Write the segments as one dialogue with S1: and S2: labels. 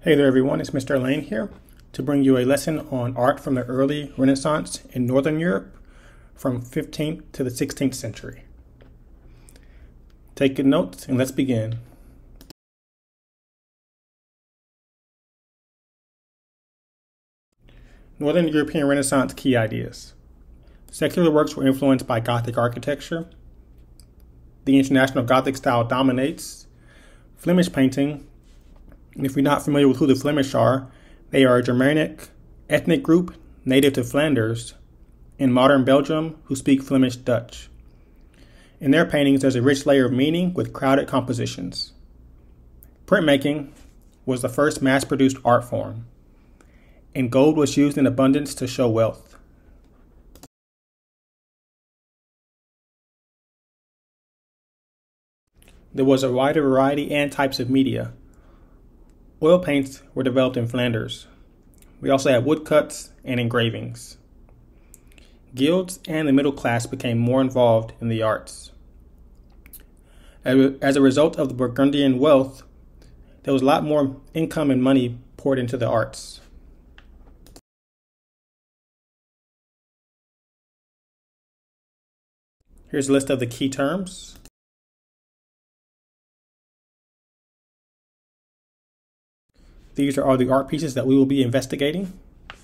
S1: Hey there everyone, it's Mr. Lane here to bring you a lesson on art from the early Renaissance in Northern Europe from 15th to the 16th century. Take good notes and let's begin. Northern European Renaissance key ideas. Secular works were influenced by Gothic architecture. The international Gothic style dominates. Flemish painting. And if you're not familiar with who the Flemish are, they are a Germanic ethnic group native to Flanders in modern Belgium who speak Flemish Dutch. In their paintings, there's a rich layer of meaning with crowded compositions. Printmaking was the first mass-produced art form, and gold was used in abundance to show wealth. There was a wider variety and types of media. Oil paints were developed in Flanders. We also had woodcuts and engravings. Guilds and the middle class became more involved in the arts. As a result of the Burgundian wealth, there was a lot more income and money poured into the arts. Here's a list of the key terms. These are all the art pieces that we will be investigating.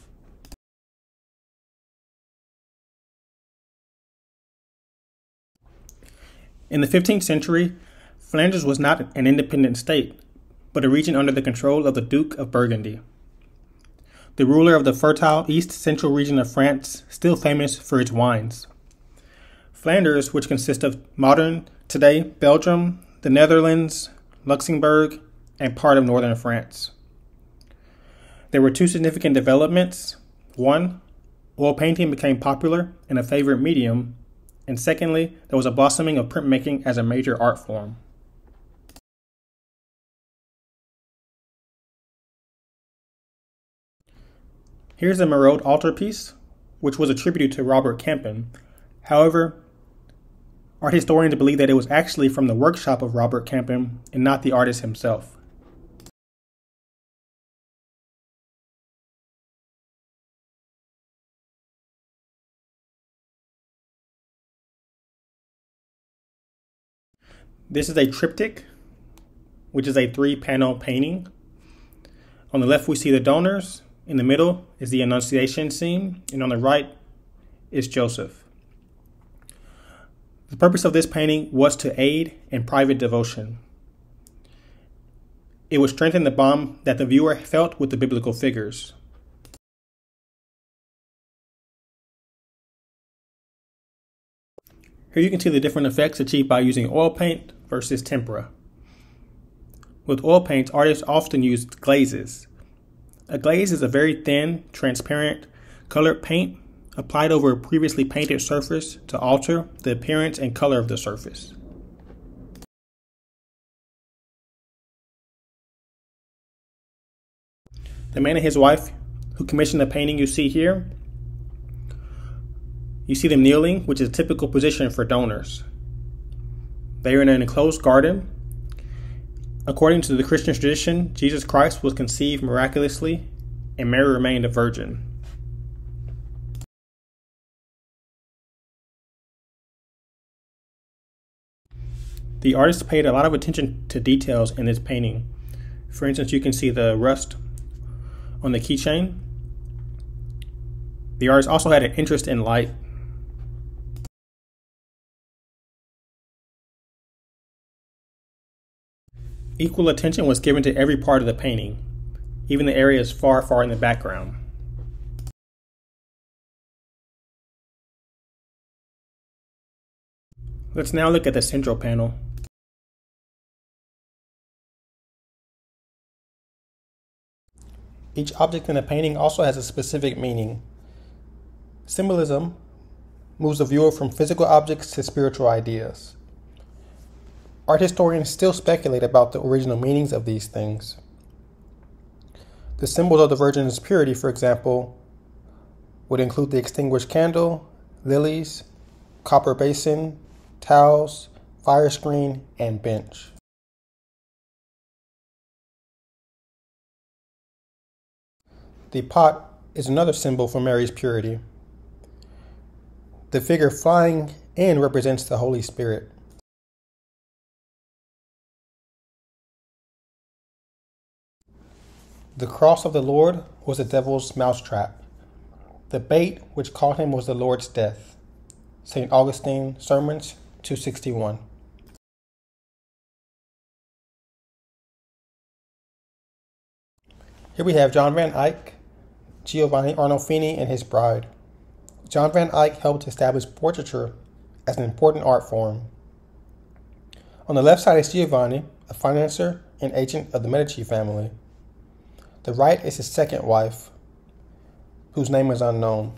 S1: In the 15th century, Flanders was not an independent state, but a region under the control of the Duke of Burgundy, the ruler of the fertile east-central region of France, still famous for its wines. Flanders, which consists of modern, today, Belgium, the Netherlands, Luxembourg, and part of northern France. There were two significant developments. One, oil painting became popular and a favorite medium. And secondly, there was a blossoming of printmaking as a major art form. Here's the Merode altarpiece, which was attributed to Robert Campin. However, art historians believe that it was actually from the workshop of Robert Campin and not the artist himself. This is a triptych, which is a 3-panel painting. On the left, we see the donors. In the middle is the Annunciation scene, and on the right is Joseph. The purpose of this painting was to aid in private devotion. It would strengthen the bond that the viewer felt with the biblical figures. Here you can see the different effects achieved by using oil paint versus tempera. With oil paints, artists often use glazes. A glaze is a very thin, transparent, colored paint applied over a previously painted surface to alter the appearance and color of the surface. The man and his wife who commissioned the painting you see here, you see them kneeling, which is a typical position for donors. They are in an enclosed garden. According to the Christian tradition, Jesus Christ was conceived miraculously, and Mary remained a virgin. The artist paid a lot of attention to details in this painting. For instance, you can see the rust on the keychain. The artist also had an interest in light. Equal attention was given to every part of the painting, even the areas far, far in the background. Let's now look at the central panel. Each object in the painting also has a specific meaning. Symbolism moves the viewer from physical objects to spiritual ideas. Art historians still speculate about the original meanings of these things. The symbols of the Virgin's purity, for example, would include the extinguished candle, lilies, copper basin, towels, fire screen, and bench. The pot is another symbol for Mary's purity. The figure flying in represents the Holy Spirit. The cross of the Lord was the devil's mousetrap. The bait which caught him was the Lord's death. St. Augustine, Sermons 261. Here we have John Van Eyck, Giovanni Arnolfini, and his bride. John Van Eyck helped establish portraiture as an important art form. On the left side is Giovanni, a financier and agent of the Medici family. The right is his second wife, whose name is unknown.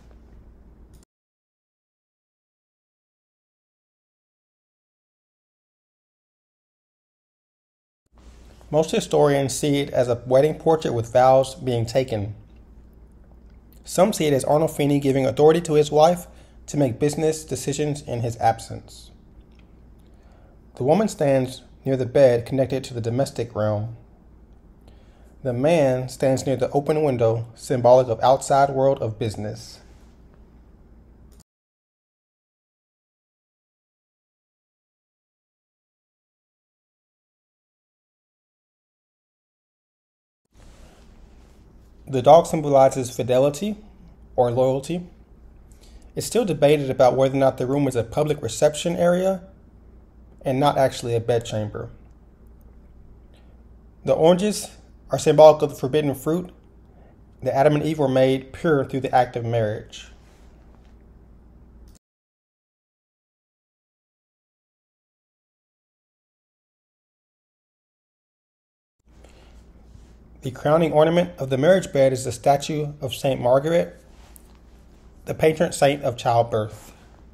S1: Most historians see it as a wedding portrait with vows being taken. Some see it as Arnolfini giving authority to his wife to make business decisions in his absence. The woman stands near the bed connected to the domestic realm. The man stands near the open window, symbolic of outside world of business. The dog symbolizes fidelity or loyalty. It's still debated about whether or not the room is a public reception area and not actually a bedchamber. The oranges are symbolic of the forbidden fruit that Adam and Eve were made pure through the act of marriage. The crowning ornament of the marriage bed is the statue of Saint Margaret, the patron saint of childbirth.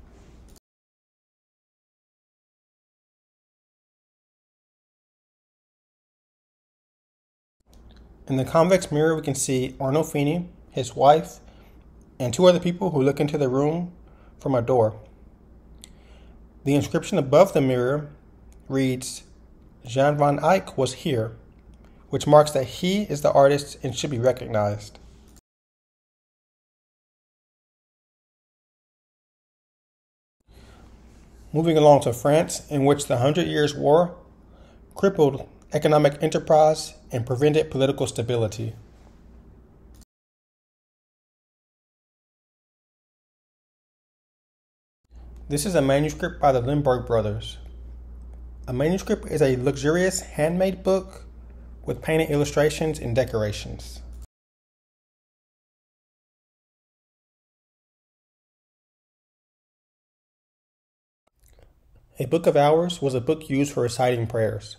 S1: In the convex mirror, we can see Arnolfini, his wife, and two other people who look into the room from a door. The inscription above the mirror reads, "Jan van Eyck was here," which marks that he is the artist and should be recognized. Moving along to France, in which the 100 Years' War crippled economic enterprise and prevented political stability. This is a manuscript by the Limburg brothers. A manuscript is a luxurious handmade book with painted illustrations and decorations. A book of hours was a book used for reciting prayers.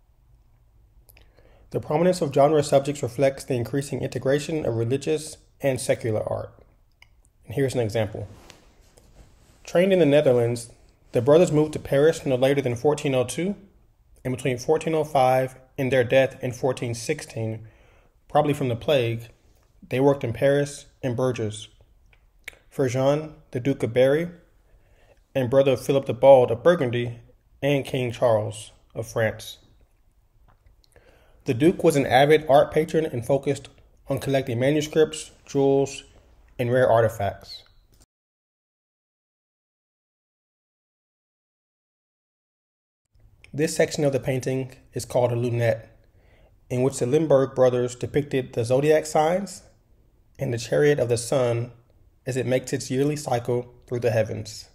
S1: The prominence of genre subjects reflects the increasing integration of religious and secular art. And here's an example. Trained in the Netherlands, the brothers moved to Paris no later than 1402, and between 1405 and their death in 1416, probably from the plague, they worked in Paris and Bourges for Jean, the Duke of Berry, and brother of Philip the Bald of Burgundy, and King Charles of France. The Duke was an avid art patron and focused on collecting manuscripts, jewels, and rare artifacts. This section of the painting is called a lunette, in which the Limburg brothers depicted the zodiac signs and the chariot of the sun as it makes its yearly cycle through the heavens.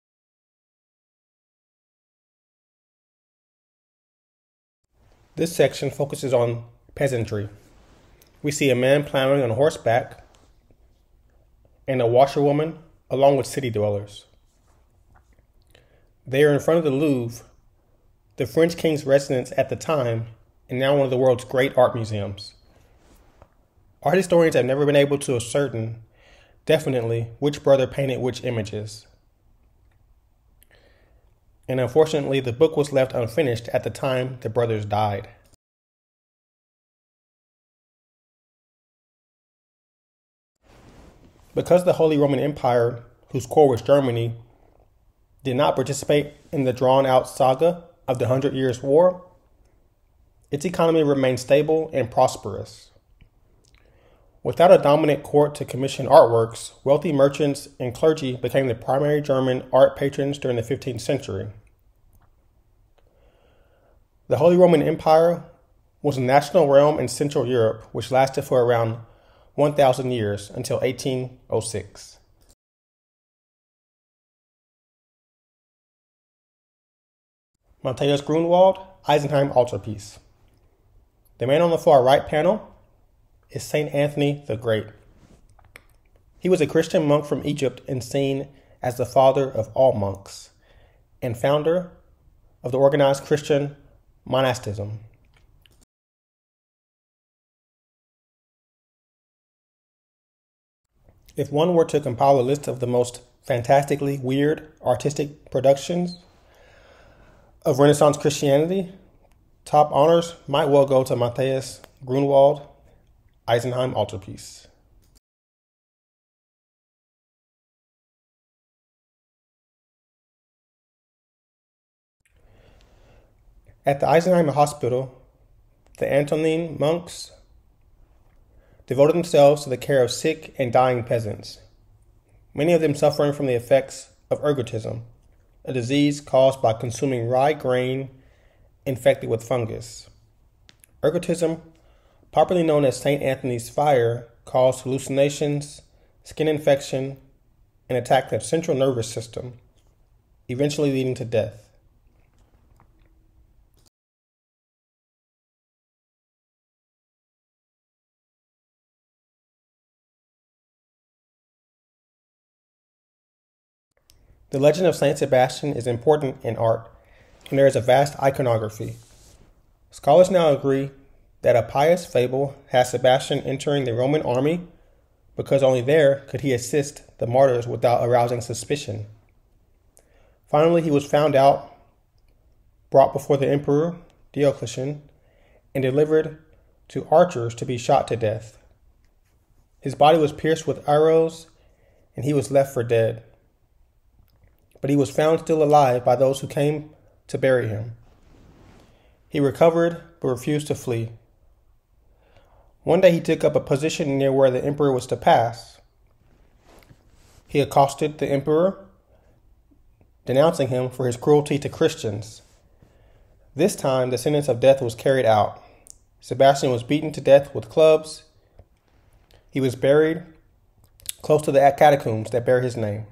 S1: This section focuses on peasantry. We see a man plowing on horseback and a washerwoman along with city dwellers. They are in front of the Louvre, the French king's residence at the time, and now one of the world's great art museums. Art historians have never been able to ascertain definitely which brother painted which images. And unfortunately, the book was left unfinished at the time the brothers died. Because the Holy Roman Empire, whose core was Germany, did not participate in the drawn-out saga of the 100 Years' War, its economy remained stable and prosperous. Without a dominant court to commission artworks, wealthy merchants and clergy became the primary German art patrons during the 15th century. The Holy Roman Empire was a national realm in Central Europe which lasted for around 1,000 years until 1806. Matthias Grunewald, Eisenheim altarpiece. The man on the far right panel is Saint Anthony the Great. He was a Christian monk from Egypt and seen as the father of all monks and founder of the organized Christian monasticism. If one were to compile a list of the most fantastically weird artistic productions of Renaissance Christianity, top honors might well go to Matthias Grunewald, Eisenheim altarpiece. At the Eisenheim Hospital, the Antonine monks devoted themselves to the care of sick and dying peasants, many of them suffering from the effects of ergotism, a disease caused by consuming rye grain infected with fungus. Ergotism, popularly known as St. Anthony's fire, caused hallucinations, skin infection, and attacked the central nervous system, eventually leading to death. The legend of Saint Sebastian is important in art, and there is a vast iconography. Scholars now agree that a pious fable has Sebastian entering the Roman army because only there could he assist the martyrs without arousing suspicion. Finally, he was found out, brought before the emperor Diocletian, and delivered to archers to be shot to death. His body was pierced with arrows, and he was left for dead. But he was found still alive by those who came to bury him. He recovered, but refused to flee. One day he took up a position near where the emperor was to pass. He accosted the emperor, denouncing him for his cruelty to Christians. This time, the sentence of death was carried out. Sebastian was beaten to death with clubs. He was buried close to the catacombs that bear his name.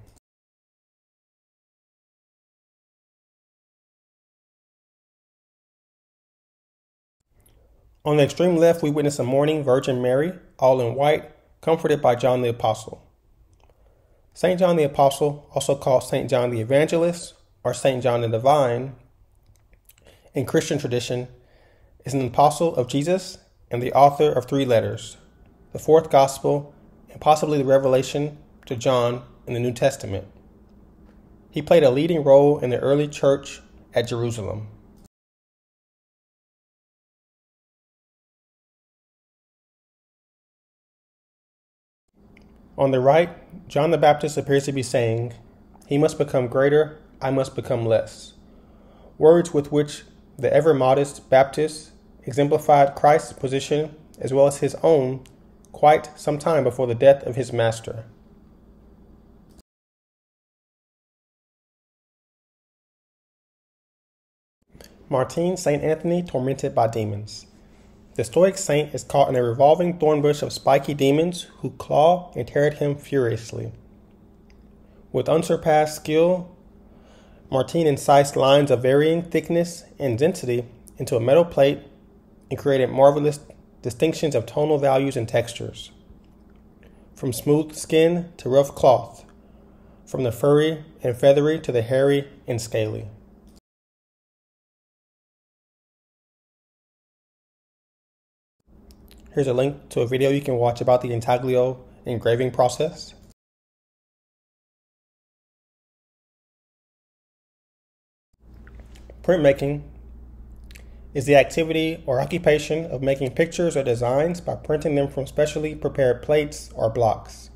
S1: On the extreme left, we witness a mourning Virgin Mary, all in white, comforted by John the Apostle. St. John the Apostle, also called St. John the Evangelist or St. John the Divine, in Christian tradition, is an apostle of Jesus and the author of 3 letters, the 4th Gospel, and possibly the Revelation to John in the New Testament. He played a leading role in the early church at Jerusalem. On the right, John the Baptist appears to be saying, "He must become greater, I must become less," words with which the ever-modest Baptist exemplified Christ's position as well as his own quite some time before the death of his master. Martin St. Anthony tormented by demons. The Stoic saint is caught in a revolving thorn bush of spiky demons who claw and tear at him furiously. With unsurpassed skill, Martin incised lines of varying thickness and density into a metal plate and created marvelous distinctions of tonal values and textures. From smooth skin to rough cloth, from the furry and feathery to the hairy and scaly. Here's a link to a video you can watch about the intaglio engraving process. Printmaking is the activity or occupation of making pictures or designs by printing them from specially prepared plates or blocks.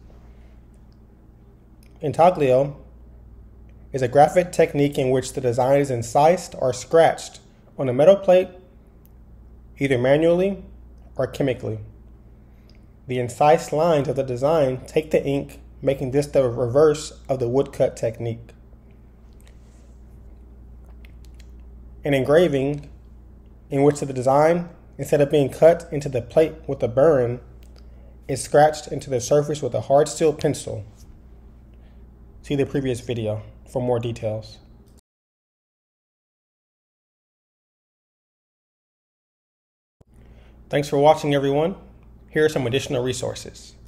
S1: Intaglio is a graphic technique in which the design is incised or scratched on a metal plate, either manually or chemically. The incise lines of the design take the ink, making this the reverse of the woodcut technique. An engraving in which the design, instead of being cut into the plate with a burin, is scratched into the surface with a hard steel pencil. See the previous video for more details. Thanks for watching, everyone. Here are some additional resources.